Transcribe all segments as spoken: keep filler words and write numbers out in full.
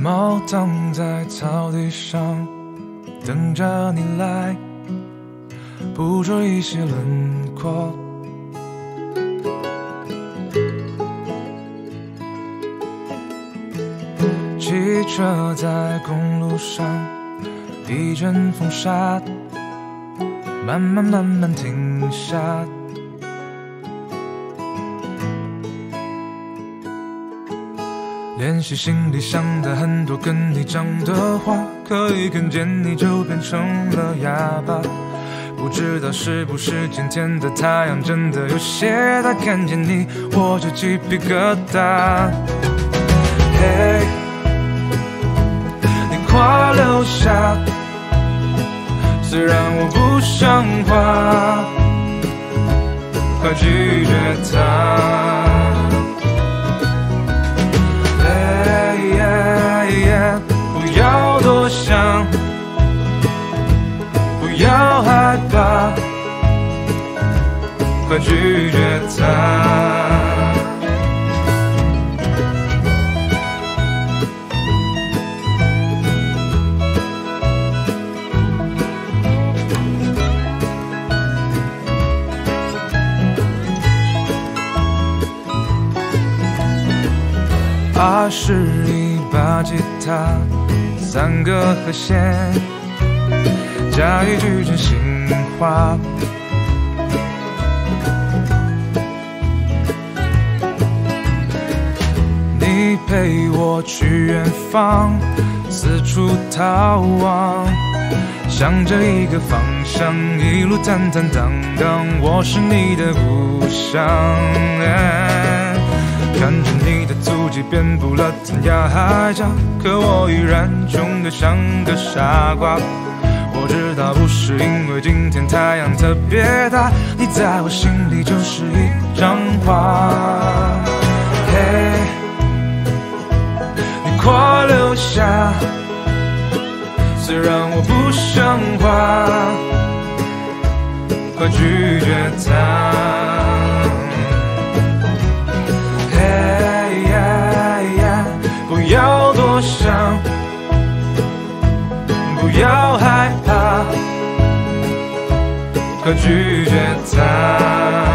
猫躺在草地上，等着你来捕捉一些轮廓。汽车在公路上，一阵风沙，慢慢慢慢停下。练习心里想的很多跟你讲的话，可以看见你就变成了哑巴。不知道是不是今天的太阳真的有些大，看见你我就鸡皮疙瘩。嘿，你快留下，虽然我不像话，快拒绝他。不要多想，不要害怕，快拒绝他。二十一把吉他，三个和弦，加一句真心话。你陪我去远方，四处逃亡，向着一个方向，一路坦坦荡荡，我是你的故乡。看着你的足迹遍布了天涯海角，可我依然穷得像个傻瓜。我知道不是因为今天太阳特别大，你在我心里就是一张画。嘿，你快留下，虽然我不像话，快拒绝他。不要多想，不要害怕，快拒绝他。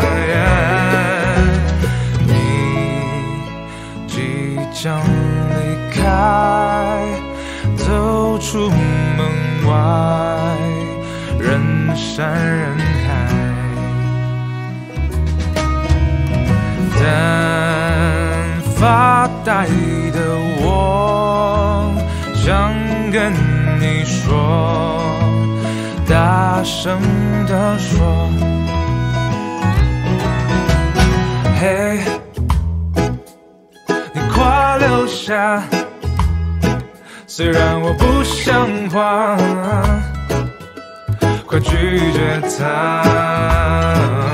你即将离开，走出门外，人山人海，但发呆的我想跟你说，大声地说，嘿，你快留下，虽然我不像话，快拒绝他。